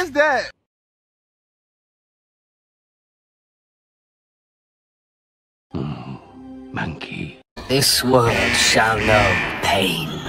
is that? Monkey. This world shall know pain.